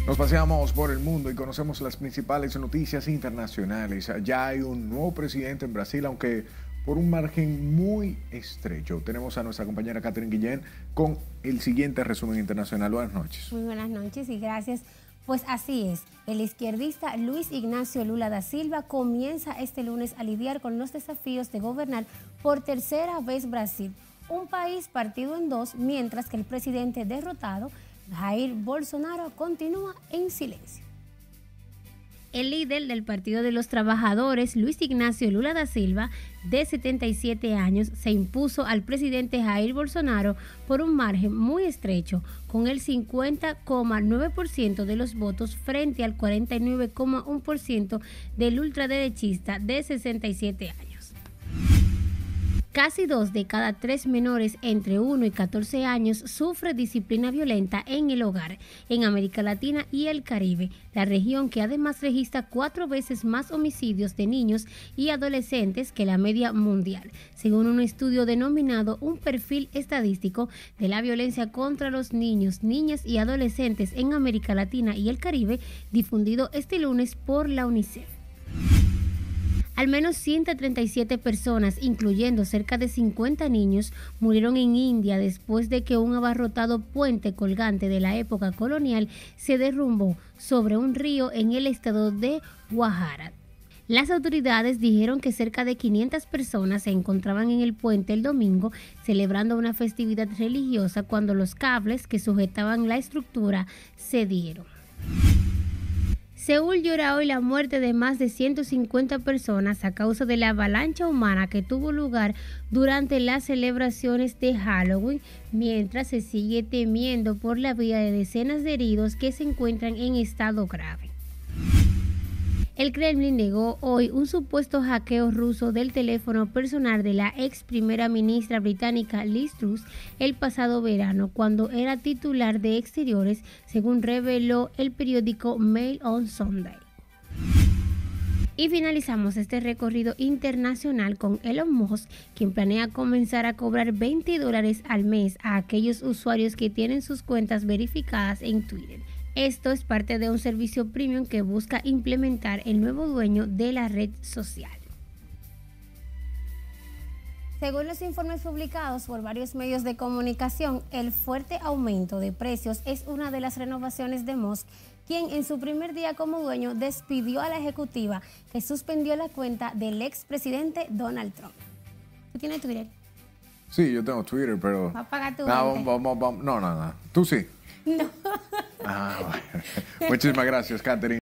Nos paseamos por el mundo y conocemos las principales noticias internacionales. Ya hay un nuevo presidente en Brasil, aunque por un margen muy estrecho. Tenemos a nuestra compañera Catherine Guillén con el siguiente resumen internacional. Buenas noches. Muy buenas noches y gracias. Pues así es, el izquierdista Luis Ignacio Lula da Silva comienza este lunes a lidiar con los desafíos de gobernar por tercera vez Brasil, un país partido en dos, mientras que el presidente derrotado, Jair Bolsonaro, continúa en silencio. El líder del Partido de los Trabajadores, Luis Ignacio Lula da Silva, de 77 años, se impuso al presidente Jair Bolsonaro por un margen muy estrecho, con el 50,9% de los votos frente al 49,1% del ultraderechista de 67 años. Casi 2 de cada 3 menores entre 1 y 14 años sufre disciplina violenta en el hogar, en América Latina y el Caribe, la región que además registra 4 veces más homicidios de niños y adolescentes que la media mundial, según un estudio denominado Un perfil estadístico de la violencia contra los niños, niñas y adolescentes en América Latina y el Caribe, difundido este lunes por la UNICEF. Al menos 137 personas, incluyendo cerca de 50 niños, murieron en India después de que un abarrotado puente colgante de la época colonial se derrumbó sobre un río en el estado de Gujarat. Las autoridades dijeron que cerca de 500 personas se encontraban en el puente el domingo celebrando una festividad religiosa cuando los cables que sujetaban la estructura cedieron. Seúl llora hoy la muerte de más de 150 personas a causa de la avalancha humana que tuvo lugar durante las celebraciones de Halloween, mientras se sigue temiendo por la vida de decenas de heridos que se encuentran en estado grave. El Kremlin negó hoy un supuesto hackeo ruso del teléfono personal de la ex primera ministra británica Liz Truss el pasado verano, cuando era titular de Exteriores, según reveló el periódico Mail on Sunday. Y finalizamos este recorrido internacional con Elon Musk, quien planea comenzar a cobrar $20 al mes a aquellos usuarios que tienen sus cuentas verificadas en Twitter. Esto es parte de un servicio premium que busca implementar el nuevo dueño de la red social. Según los informes publicados por varios medios de comunicación, el fuerte aumento de precios es una de las renovaciones de Musk, quien en su primer día como dueño despidió a la ejecutiva que suspendió la cuenta del expresidente Donald Trump. ¿Tú tienes Twitter? Sí, yo tengo Twitter, pero... ¿Va a pagar tu No. ¿Tú sí? No. Bueno. Muchísimas gracias, Catherine.